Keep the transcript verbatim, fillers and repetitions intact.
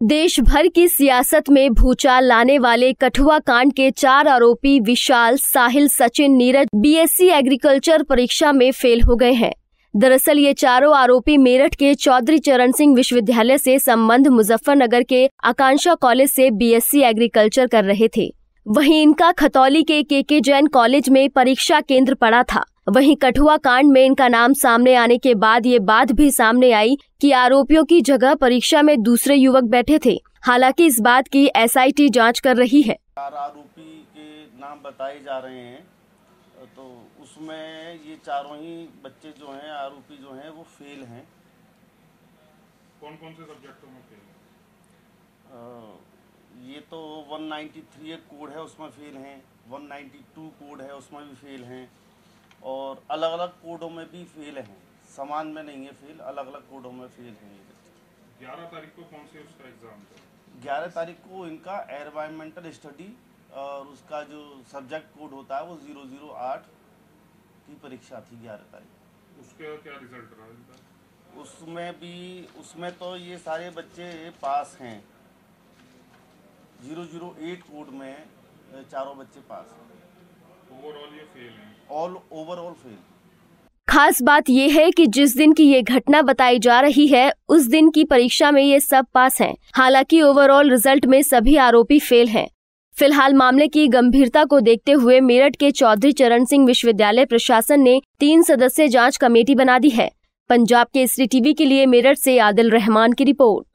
देश भर की सियासत में भूचाल लाने वाले कठुआ कांड के चार आरोपी विशाल, साहिल, सचिन, नीरज बीएससी एग्रीकल्चर परीक्षा में फेल हो गए हैं। दरअसल ये चारों आरोपी मेरठ के चौधरी चरण सिंह विश्वविद्यालय से संबंध मुजफ्फरनगर के आकांक्षा कॉलेज से बीएससी एग्रीकल्चर कर रहे थे। वहीं इनका खतौली के केके जैन कॉलेज में परीक्षा केंद्र पड़ा था। वहीं कठुआ कांड में इनका नाम सामने आने के बाद ये बात भी सामने आई कि आरोपियों की जगह परीक्षा में दूसरे युवक बैठे थे। हालांकि इस बात की एसआईटी जांच कर रही है। चार आरोपी के नाम बताए जा रहे हैं, तो उसमें ये चारों ही बच्चे जो हैं, आरोपी जो हैं, वो फेल हैं। कौन कौन से सब्जेक्टों में फेल हैं? ये तो एक सौ तिरानवे एक कोड है, उसमें फेल हैं। एक सौ बानवे कोड है, उसमें भी फेल हैं। और अलग अलग कोडों में भी फेल हैं। समान में नहीं है फेल, अलग अलग कोडों में फेल हैं। ग्यारह तारीख को कौन से उसका एग्जाम था? ग्यारह तारीख को इनका एनवायरमेंटल स्टडी और उसका जो सब्जेक्ट कोड होता है वो जीरो जीरो आठ की परीक्षा थी ग्यारह तारीख। उसके क्या रिजल्ट रहा इनका? उसमें भी उसमें तो ये सारे बच्चे पास हैं। जीरो जीरो एट कोड में चारों बच्चे पास हैं। ओवरऑल ये फेल हैं। All overall fail. खास बात ये है कि जिस दिन की ये घटना बताई जा रही है उस दिन की परीक्षा में ये सब पास हैं। हालांकि ओवरऑल रिजल्ट में सभी आरोपी फेल हैं। फिलहाल मामले की गंभीरता को देखते हुए मेरठ के चौधरी चरण सिंह विश्वविद्यालय प्रशासन ने तीन सदस्यीय जांच कमेटी बना दी है। पंजाब केसरी टीवी के लिए मेरठ से आदिल रहमान की रिपोर्ट।